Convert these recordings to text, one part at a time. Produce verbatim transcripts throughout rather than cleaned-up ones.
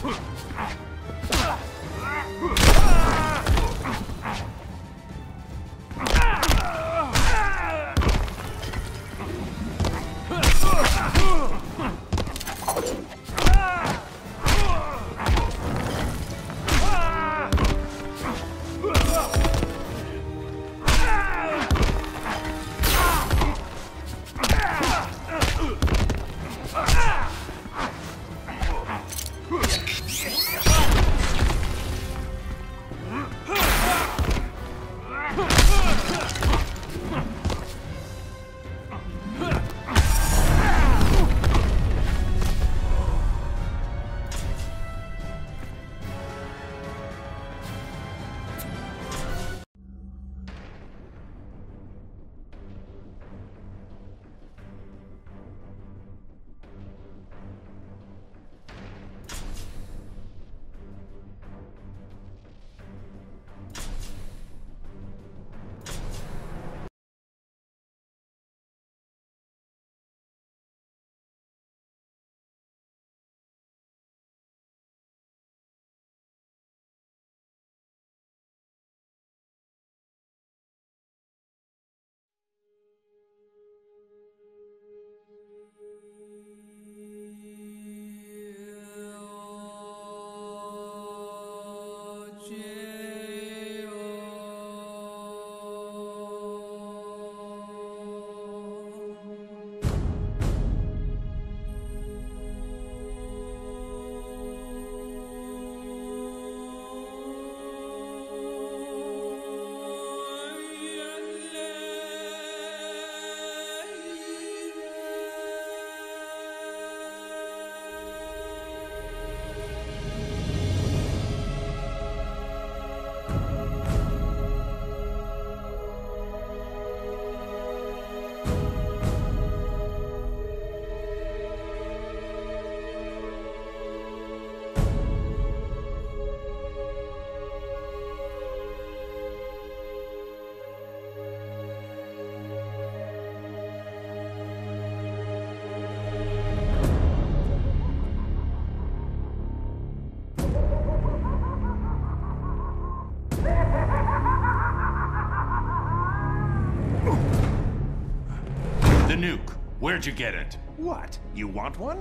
The nuke. Where'd you get it? What? You want one?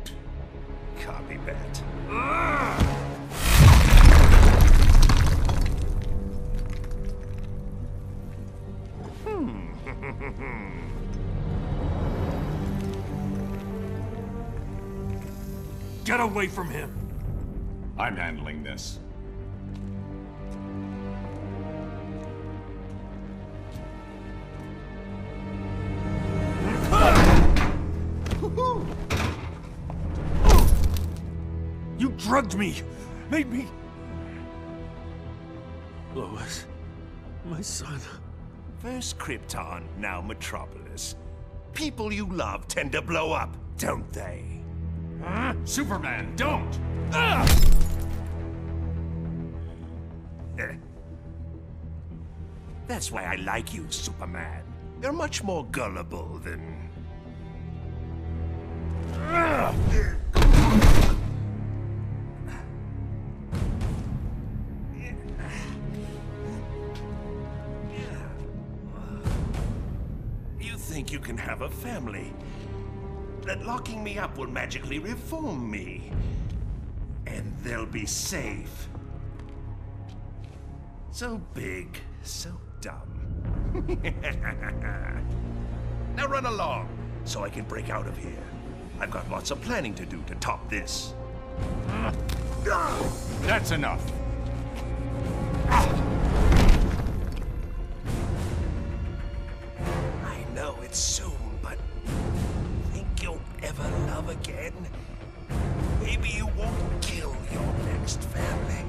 Copy that. Hmm. Get away from him! I'm handling this. You drugged me! Made me... Lois, my son... First Krypton, now Metropolis. People you love tend to blow up, don't they? Huh? Superman, don't! Ah! That's why I like you, Superman. You're much more gullible than... You think you can have a family? That locking me up will magically reform me. And they'll be safe. So big, so dumb. Now run along, so I can break out of here. I've got lots of planning to do to top this. That's enough. I know it's soon, but think you'll ever love again? Maybe you won't kill your next family.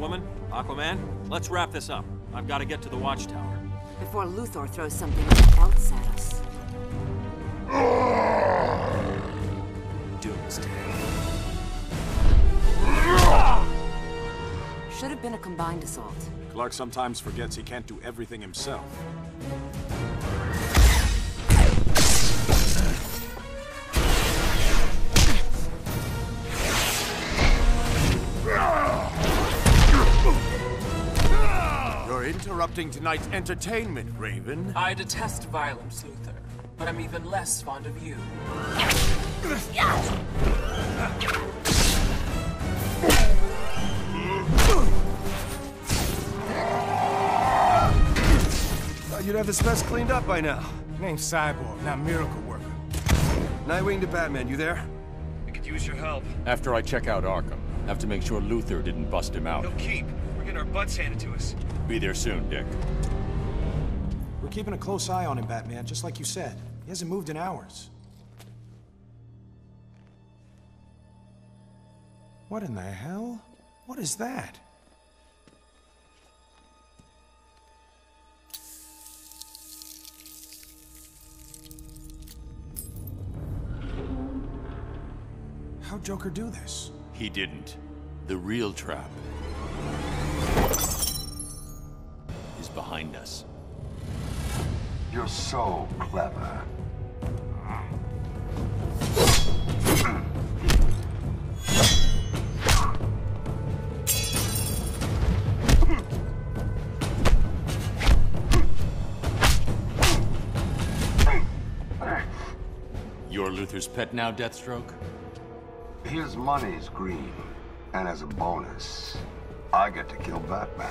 Woman, Aquaman, let's wrap this up. I've got to get to the Watchtower. Before Luthor throws something else at us. Doomsday. Should have been a combined assault. Clark sometimes forgets he can't do everything himself. You're interrupting tonight's entertainment, Raven. I detest violence, Luthor, but I'm even less fond of you. Thought you'd have this mess cleaned up by now. Name's Cyborg, not Miracle Worker. Nightwing to Batman, you there? I could use your help. After I check out Arkham, have to make sure Luthor didn't bust him out. No keep. We're getting our butts handed to us. Be there soon, Dick. We're keeping a close eye on him, Batman, just like you said. He hasn't moved in hours. What in the hell? What is that? How'd Joker do this? He didn't. The real trap is behind us. You're so clever. You're Luthor's pet now, Deathstroke? His money's green, and as a bonus, I get to kill Batman.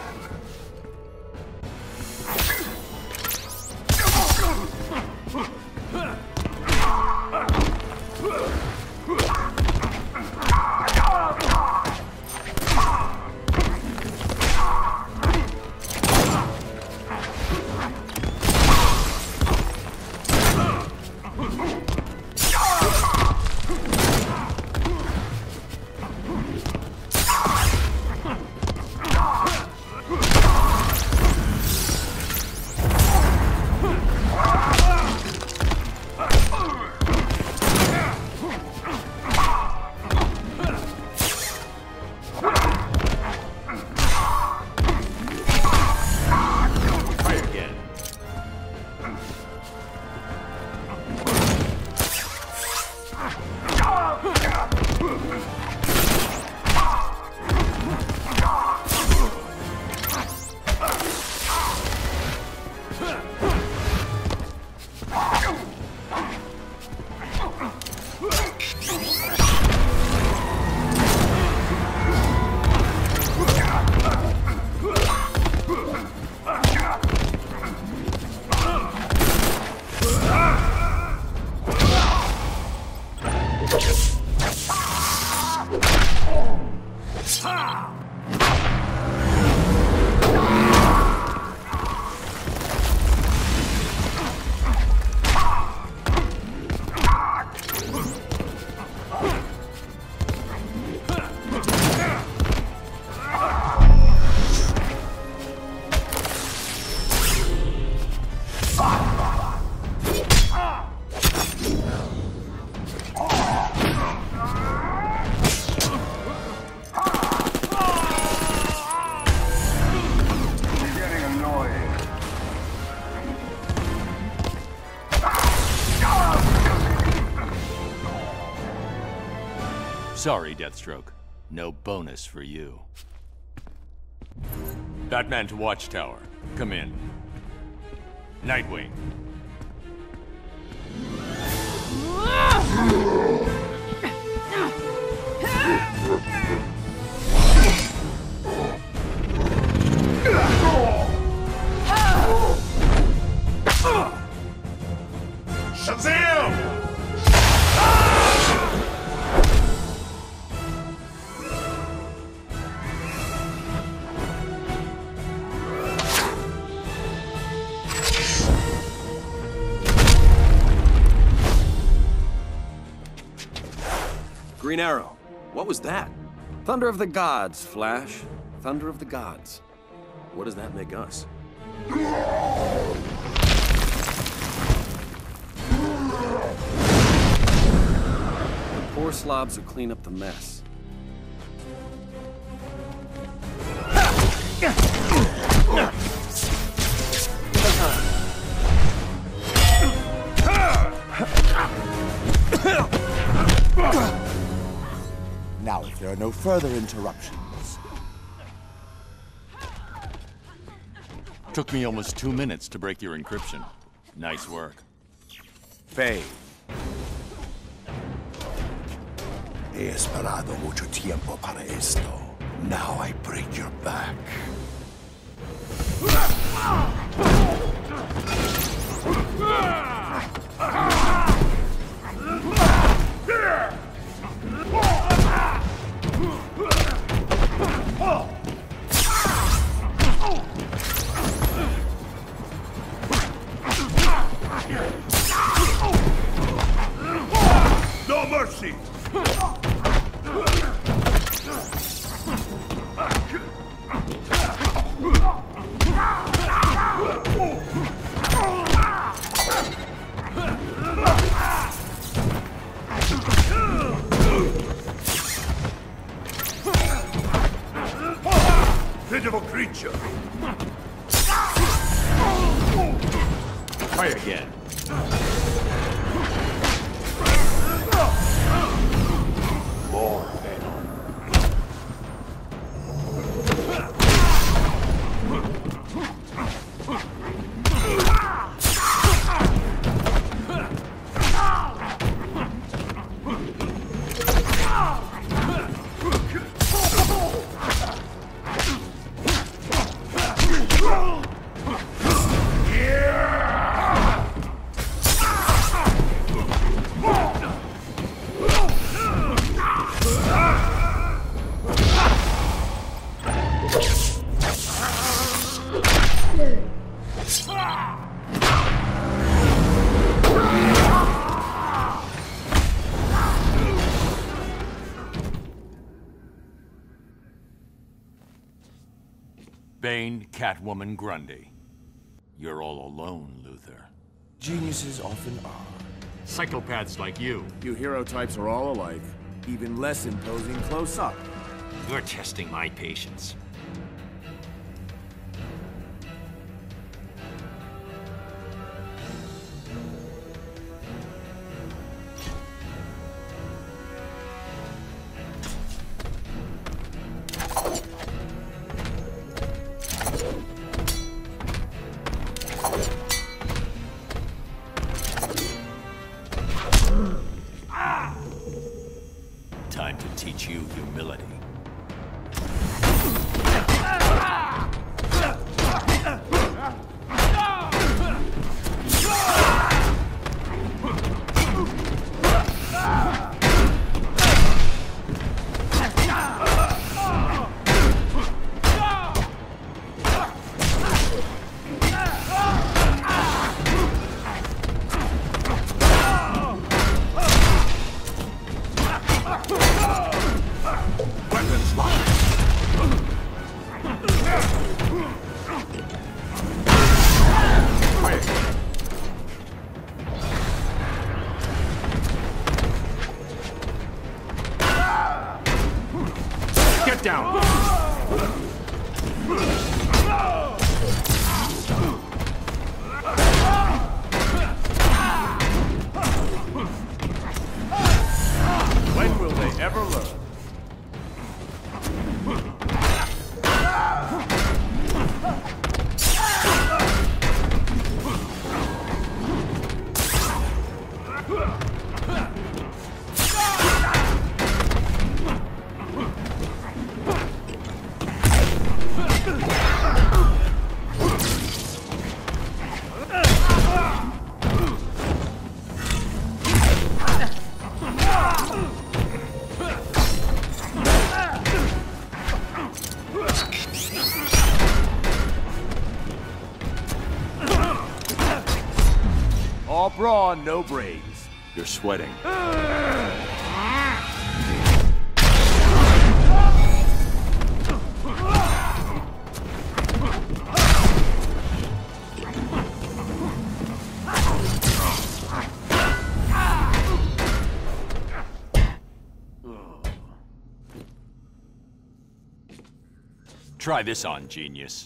Sorry, Deathstroke. No bonus for you. Batman to Watchtower. Come in. Nightwing. Shazam! Green Arrow. What was that? Thunder of the Gods, Flash. Thunder of the gods. What does that make us? The poor slobs who clean up the mess. Now, if there are no further interruptions. Took me almost two minutes to break your encryption. Nice work. Faye. He esperado mucho tiempo para esto. Now I break your back. No mercy! Pitiful creature! Try again. More. Bane, Catwoman, Grundy. You're all alone, Luthor. Geniuses often are. Psychopaths like you. You hero types are all alike. Even less imposing close up. You're testing my patience. Time to teach you humility. Get down! When will they ever learn? All brawn, no brains. You're sweating. Ah! Try this on, genius.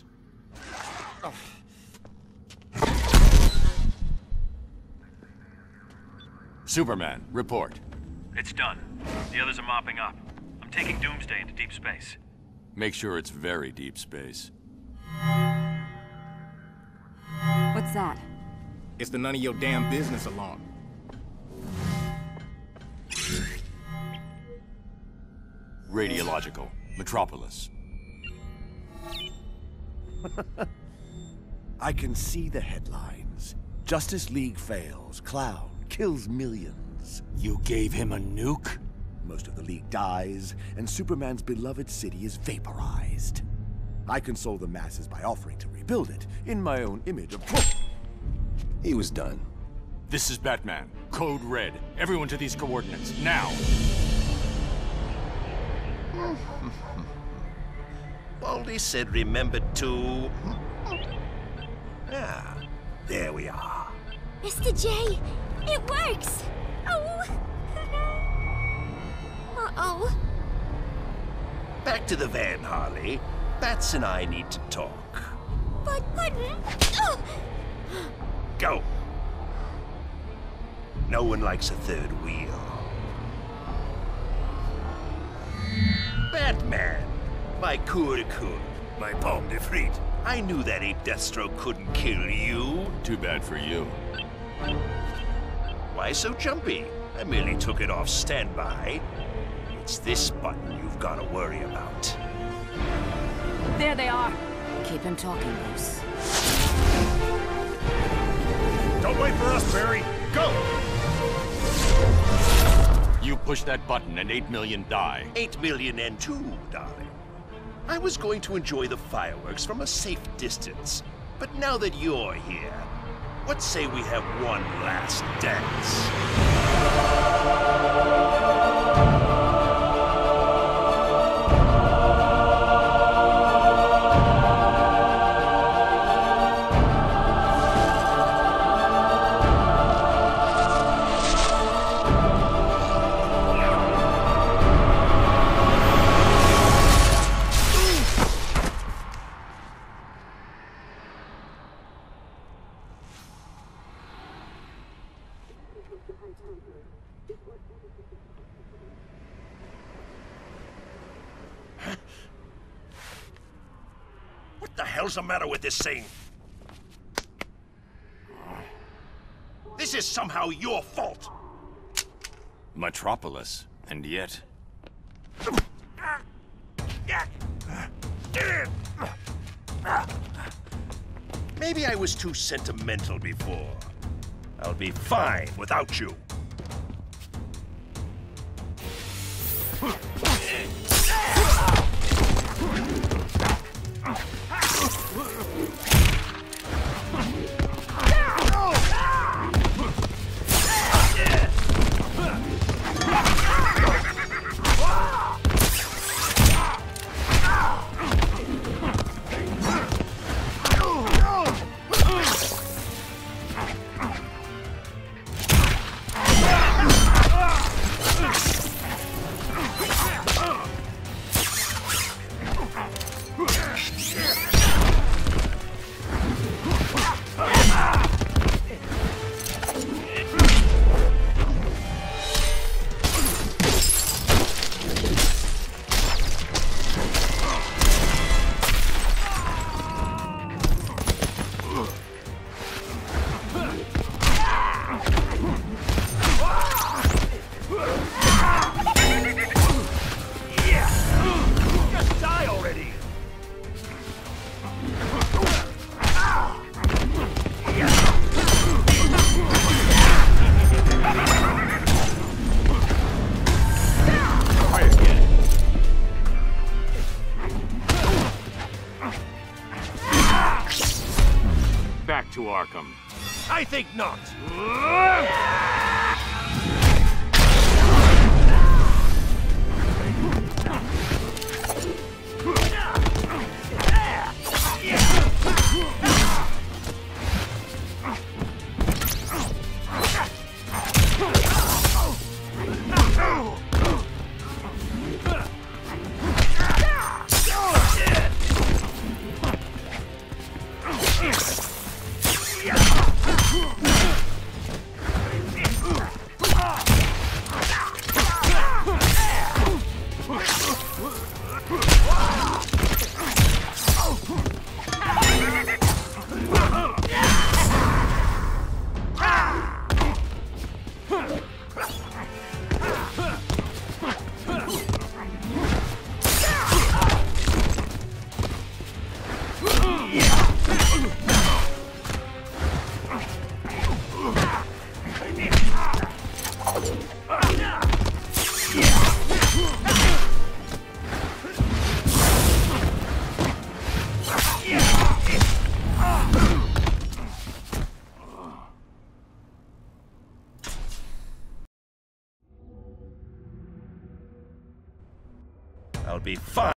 Superman, report. It's done. The others are mopping up. I'm taking Doomsday into deep space. Make sure it's very deep space. What's that? It's the none of your damn business alarm. Radiological. Metropolis. I can see the headlines. Justice League fails. Clown kills millions. You gave him a nuke? Most of the League dies, and Superman's beloved city is vaporized. I console the masses by offering to rebuild it, in my own image of course. He was done. This is Batman. Code Red. Everyone to these coordinates, now! Baldy said remember to... Ah, there we are. Mister J, it works! Oh! Uh-oh. Back to the van, Harley. Bats and I need to talk. But, Button... Oh! Go! No one likes a third wheel. Batman! My coup de coup. My pomme de frite. I knew that ape Deathstroke couldn't kill you. Too bad for you. Why so jumpy? I merely took it off standby. It's this button you've got to worry about. There they are. Keep him talking, Bruce. Don't wait for us, Barry. Go! You push that button and eight million die. Eight million and two, darling. I was going to enjoy the fireworks from a safe distance. But now that you're here, what say we have one last dance? What the hell's the matter with this thing? This is somehow your fault. Metropolis, and yet... Maybe I was too sentimental before. I'll be fine without you. Back to Arkham. I think not. I'll be fine.